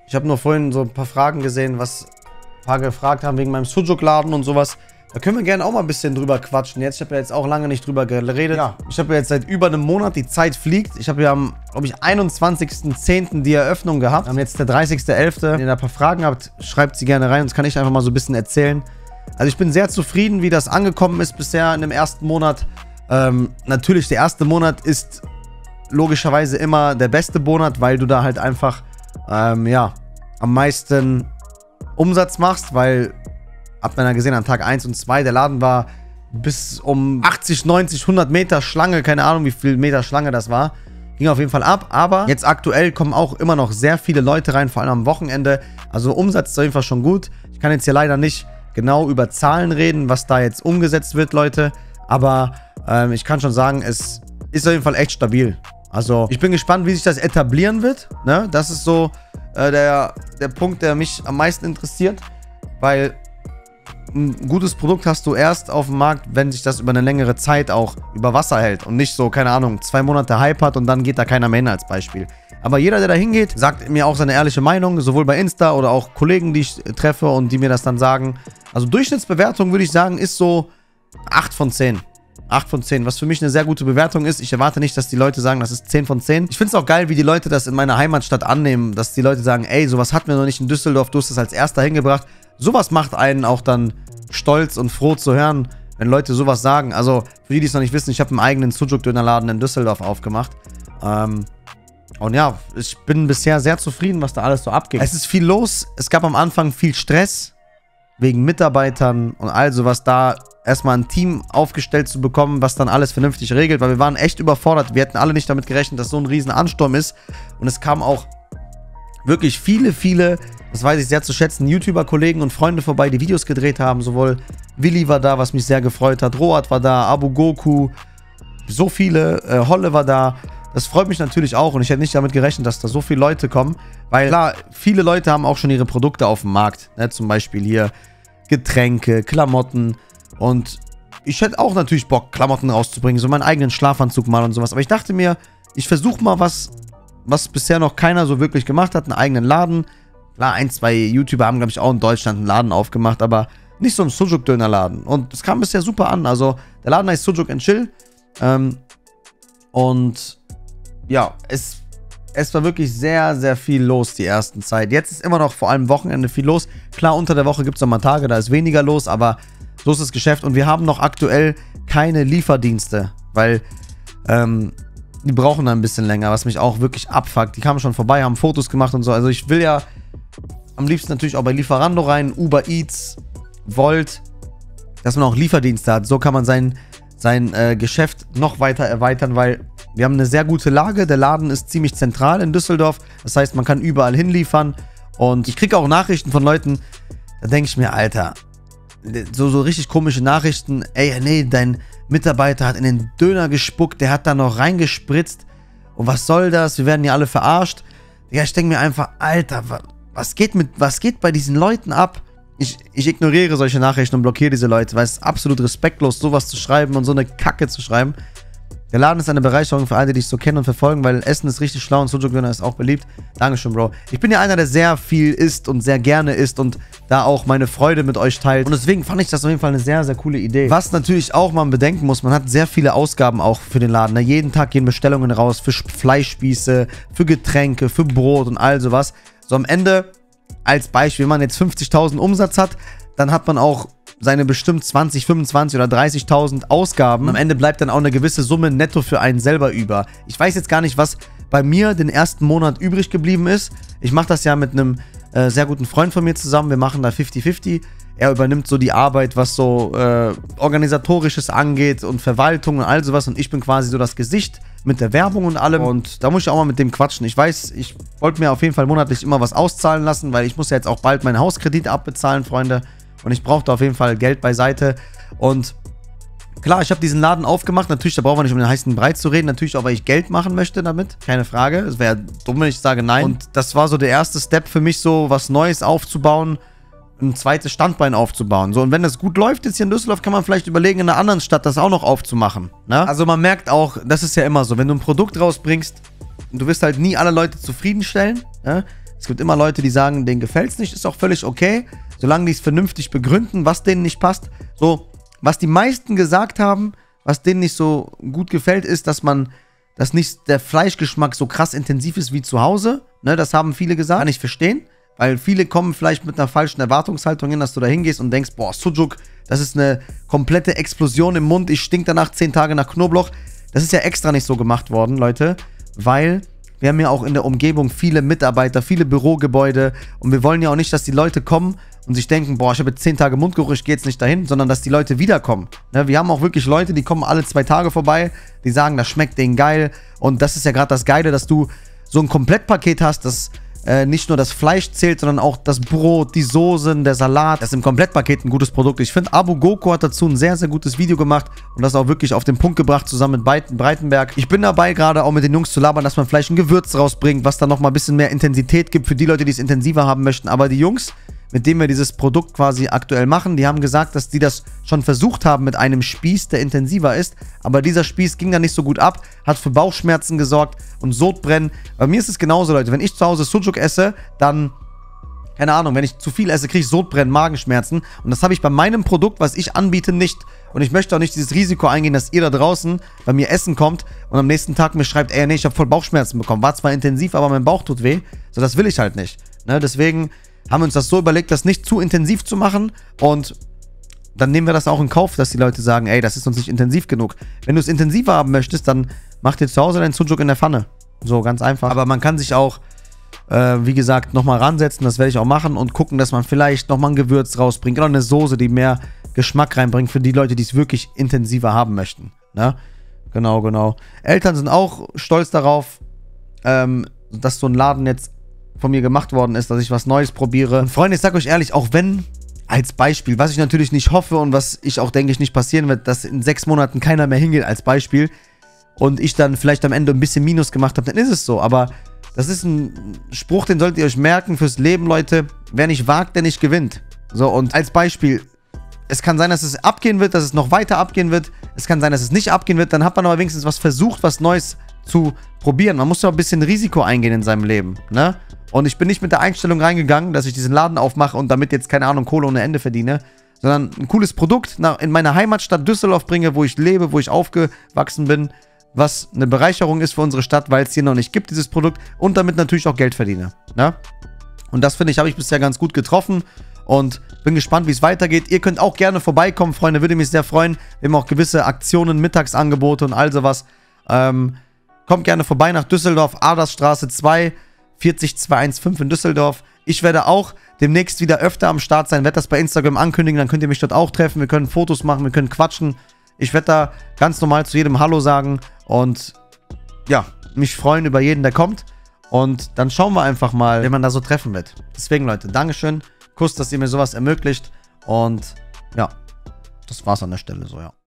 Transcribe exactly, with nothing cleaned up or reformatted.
Ich habe nur vorhin so ein paar Fragen gesehen, was ein paar gefragt haben wegen meinem Sujuk-Laden und sowas. Da können wir gerne auch mal ein bisschen drüber quatschen. Jetzt, ich habe ja jetzt auch lange nicht drüber geredet. Ja, ich habe ja jetzt seit über einem Monat, die Zeit fliegt. Ich habe ja am, glaube ich, einundzwanzigsten zehnten die Eröffnung gehabt. Wir haben jetzt der dreißigsten elften Wenn ihr da ein paar Fragen habt, schreibt sie gerne rein. Das kann ich einfach mal so ein bisschen erzählen. Also ich bin sehr zufrieden, wie das angekommen ist bisher in dem ersten Monat. Ähm, natürlich, der erste Monat ist logischerweise immer der beste Monat, weil du da halt einfach, ähm, ja, am meisten Umsatz machst, weil... Habt ihr ja gesehen, an Tag eins und zwei, der Laden war bis um achtzig, neunzig, hundert Meter Schlange. Keine Ahnung, wie viel Meter Schlange das war. Ging auf jeden Fall ab. Aber jetzt aktuell kommen auch immer noch sehr viele Leute rein, vor allem am Wochenende. Also Umsatz ist auf jeden Fall schon gut. Ich kann jetzt hier leider nicht genau über Zahlen reden, was da jetzt umgesetzt wird, Leute. Aber ähm, ich kann schon sagen, es ist auf jeden Fall echt stabil. Also ich bin gespannt, wie sich das etablieren wird. Ne? Das ist so äh, der, der Punkt, der mich am meisten interessiert. Weil... ein gutes Produkt hast du erst auf dem Markt, wenn sich das über eine längere Zeit auch über Wasser hält und nicht so, keine Ahnung, zwei Monate Hype hat und dann geht da keiner mehr hin als Beispiel. Aber jeder, der da hingeht, sagt mir auch seine ehrliche Meinung, sowohl bei Insta oder auch Kollegen, die ich treffe und die mir das dann sagen. Also Durchschnittsbewertung, würde ich sagen, ist so acht von zehn. acht von zehn, was für mich eine sehr gute Bewertung ist. Ich erwarte nicht, dass die Leute sagen, das ist zehn von zehn. Ich finde es auch geil, wie die Leute das in meiner Heimatstadt annehmen, dass die Leute sagen, ey, sowas hatten wir noch nicht in Düsseldorf, du hast das als erster hingebracht. Sowas macht einen auch dann stolz und froh zu hören, wenn Leute sowas sagen. Also, für die, die es noch nicht wissen, ich habe einen eigenen Sujuk-Dönerladen in Düsseldorf aufgemacht. Ähm, und ja, ich bin bisher sehr zufrieden, was da alles so abgeht. Es ist viel los. Es gab am Anfang viel Stress wegen Mitarbeitern und all sowas, da erstmal ein Team aufgestellt zu bekommen, was dann alles vernünftig regelt, weil wir waren echt überfordert. Wir hätten alle nicht damit gerechnet, dass so ein riesen Ansturm ist. Und es kamen auch wirklich viele, viele, das weiß ich sehr zu schätzen, YouTuber-Kollegen und Freunde vorbei, die Videos gedreht haben. Sowohl Willi war da, was mich sehr gefreut hat, Roat war da, Abu Goku, so viele, äh, Holle war da. Das freut mich natürlich auch und ich hätte nicht damit gerechnet, dass da so viele Leute kommen. Weil klar, viele Leute haben auch schon ihre Produkte auf dem Markt. Ne? Zum Beispiel hier Getränke, Klamotten. Und ich hätte auch natürlich Bock, Klamotten rauszubringen, so meinen eigenen Schlafanzug mal und sowas. Aber ich dachte mir, ich versuche mal was, was bisher noch keiner so wirklich gemacht hat, einen eigenen Laden. Klar, ein, zwei YouTuber haben, glaube ich, auch in Deutschland einen Laden aufgemacht, aber nicht so einen Sujuk-Dönerladen. Und es kam bisher super an. Also, der Laden heißt Sujuk and Chill. Ähm, und ja, es, es war wirklich sehr, sehr viel los die ersten Zeit. Jetzt ist immer noch vor allem Wochenende viel los. Klar, unter der Woche gibt es noch mal Tage, da ist weniger los, aber so ist das Geschäft. Und wir haben noch aktuell keine Lieferdienste, weil ähm, die brauchen da ein bisschen länger, was mich auch wirklich abfuckt. Die kamen schon vorbei, haben Fotos gemacht und so. Also ich will ja am liebsten natürlich auch bei Lieferando rein, Uber Eats, Volt, dass man auch Lieferdienste hat. So kann man sein, sein äh, Geschäft noch weiter erweitern, weil wir haben eine sehr gute Lage. Der Laden ist ziemlich zentral in Düsseldorf. Das heißt, man kann überall hinliefern. Und ich kriege auch Nachrichten von Leuten, da denke ich mir, Alter, so, so richtig komische Nachrichten. Ey, nee, dein Mitarbeiter hat in den Döner gespuckt, der hat da noch reingespritzt. Und was soll das? Wir werden ja alle verarscht. Ja, ich denke mir einfach, Alter, was geht, mit, was geht bei diesen Leuten ab? Ich, ich ignoriere solche Nachrichten und blockiere diese Leute, weil es ist absolut respektlos, sowas zu schreiben und so eine Kacke zu schreiben. Der Laden ist eine Bereicherung für alle, die dich so kennen und verfolgen, weil Essen ist richtig schlau und Sujuk-Döner ist auch beliebt. Dankeschön, Bro. Ich bin ja einer, der sehr viel isst und sehr gerne isst und da auch meine Freude mit euch teilt. Und deswegen fand ich das auf jeden Fall eine sehr, sehr coole Idee. Was natürlich auch man bedenken muss, man hat sehr viele Ausgaben auch für den Laden. Jeden Tag gehen Bestellungen raus für Fleischspieße, für Getränke, für Brot und all sowas. So am Ende, als Beispiel, wenn man jetzt fünfzigtausend Umsatz hat, dann hat man auch seine bestimmt zwanzig, fünfundzwanzig oder dreißigtausend Ausgaben. Und am Ende bleibt dann auch eine gewisse Summe netto für einen selber über. Ich weiß jetzt gar nicht, was bei mir den ersten Monat übrig geblieben ist. Ich mache das ja mit einem äh, sehr guten Freund von mir zusammen. Wir machen da fünfzig fünfzig. Er übernimmt so die Arbeit, was so äh, Organisatorisches angeht und Verwaltung und all sowas. Und ich bin quasi so das Gesicht mit der Werbung und allem. Und da muss ich auch mal mit dem quatschen. Ich weiß, ich wollte mir auf jeden Fall monatlich immer was auszahlen lassen, weil ich muss ja jetzt auch bald meinen Hauskredit abbezahlen, Freunde. Und ich brauchte auf jeden Fall Geld beiseite. Und klar, ich habe diesen Laden aufgemacht. Natürlich, da brauchen wir nicht um den heißen Brei zu reden. Natürlich auch, weil ich Geld machen möchte damit. Keine Frage. Es wäre dumm, wenn ich sage nein. Und das war so der erste Step für mich, so was Neues aufzubauen. Ein zweites Standbein aufzubauen. So, und wenn das gut läuft jetzt hier in Düsseldorf, kann man vielleicht überlegen, in einer anderen Stadt das auch noch aufzumachen. Ne? Also man merkt auch, das ist ja immer so, wenn du ein Produkt rausbringst, du wirst halt nie alle Leute zufriedenstellen. Ne? Es gibt immer Leute, die sagen, denen gefällt es nicht, ist auch völlig okay, solange die es vernünftig begründen, was denen nicht passt. So, was die meisten gesagt haben, was denen nicht so gut gefällt, ist, dass man, dass nicht der Fleischgeschmack so krass intensiv ist wie zu Hause. Ne, das haben viele gesagt. Kann ich verstehen, weil viele kommen vielleicht mit einer falschen Erwartungshaltung hin, dass du da hingehst und denkst, boah, Sucuk, das ist eine komplette Explosion im Mund, ich stink danach zehn Tage nach Knoblauch. Das ist ja extra nicht so gemacht worden, Leute, weil wir haben ja auch in der Umgebung viele Mitarbeiter, viele Bürogebäude und wir wollen ja auch nicht, dass die Leute kommen und sich denken, boah, ich habe jetzt zehn Tage Mundgeruch, ich gehe jetzt nicht dahin, sondern dass die Leute wiederkommen. Ne, wir haben auch wirklich Leute, die kommen alle zwei Tage vorbei, die sagen, das schmeckt denen geil und das ist ja gerade das Geile, dass du so ein Komplettpaket hast, das äh, nicht nur das Fleisch zählt, sondern auch das Brot, die Soßen, der Salat. Das ist im Komplettpaket ein gutes Produkt. Ich finde, Abu Goko hat dazu ein sehr, sehr gutes Video gemacht und das auch wirklich auf den Punkt gebracht, zusammen mit Breitenberg. Ich bin dabei, gerade auch mit den Jungs zu labern, dass man vielleicht ein Gewürz rausbringt, was dann nochmal ein bisschen mehr Intensität gibt für die Leute, die es intensiver haben möchten. Aber die Jungs, mit denen wir dieses Produkt quasi aktuell machen, die haben gesagt, dass die das schon versucht haben mit einem Spieß, der intensiver ist, aber dieser Spieß ging dann nicht so gut ab, hat für Bauchschmerzen gesorgt und Sodbrennen. Bei mir ist es genauso, Leute, wenn ich zu Hause Sucuk esse, dann, keine Ahnung, wenn ich zu viel esse, kriege ich Sodbrennen, Magenschmerzen und das habe ich bei meinem Produkt, was ich anbiete, nicht. Und ich möchte auch nicht dieses Risiko eingehen, dass ihr da draußen bei mir essen kommt und am nächsten Tag mir schreibt, ey, nee, ich habe voll Bauchschmerzen bekommen, war zwar intensiv, aber mein Bauch tut weh. So, das will ich halt nicht. Ne? Deswegen haben wir uns das so überlegt, das nicht zu intensiv zu machen und dann nehmen wir das auch in Kauf, dass die Leute sagen, ey, das ist uns nicht intensiv genug. Wenn du es intensiver haben möchtest, dann mach dir zu Hause deinen Sucuk in der Pfanne. So, ganz einfach. Aber man kann sich auch, äh, wie gesagt, nochmal ransetzen, das werde ich auch machen und gucken, dass man vielleicht nochmal ein Gewürz rausbringt oder eine Soße, die mehr Geschmack reinbringt für die Leute, die es wirklich intensiver haben möchten. Ne? Genau, genau. Eltern sind auch stolz darauf, ähm, dass so ein Laden jetzt von mir gemacht worden ist, dass ich was Neues probiere. Und Freunde, ich sag euch ehrlich, auch wenn, als Beispiel, was ich natürlich nicht hoffe und was ich auch, denke ich, nicht passieren wird, dass in sechs Monaten keiner mehr hingeht als Beispiel und ich dann vielleicht am Ende ein bisschen Minus gemacht habe, dann ist es so. Aber das ist ein Spruch, den solltet ihr euch merken fürs Leben, Leute. Wer nicht wagt, der nicht gewinnt. So, und als Beispiel, es kann sein, dass es abgehen wird, dass es noch weiter abgehen wird. Es kann sein, dass es nicht abgehen wird. Dann hat man aber wenigstens was versucht, was Neues zu probieren. Man muss ja auch ein bisschen Risiko eingehen in seinem Leben, ne? Und ich bin nicht mit der Einstellung reingegangen, dass ich diesen Laden aufmache und damit jetzt, keine Ahnung, Kohle ohne Ende verdiene, sondern ein cooles Produkt nach, in meine Heimatstadt Düsseldorf bringe, wo ich lebe, wo ich aufgewachsen bin, was eine Bereicherung ist für unsere Stadt, weil es hier noch nicht gibt, dieses Produkt, und damit natürlich auch Geld verdiene, ne? Und das, finde ich, habe ich bisher ganz gut getroffen und bin gespannt, wie es weitergeht. Ihr könnt auch gerne vorbeikommen, Freunde, würde mich sehr freuen. Wir haben auch gewisse Aktionen, Mittagsangebote und all sowas. Ähm, kommt gerne vorbei nach Düsseldorf, Adersstraße zwei, vierzig zweihundertfünfzehn in Düsseldorf. Ich werde auch demnächst wieder öfter am Start sein, werde das bei Instagram ankündigen, dann könnt ihr mich dort auch treffen, wir können Fotos machen, wir können quatschen. Ich werde da ganz normal zu jedem Hallo sagen und ja, mich freuen über jeden, der kommt. Und dann schauen wir einfach mal, wen man da so treffen wird. Deswegen, Leute, Dankeschön. Kuss, dass ihr mir sowas ermöglicht. Und ja, das war's an der Stelle so, ja.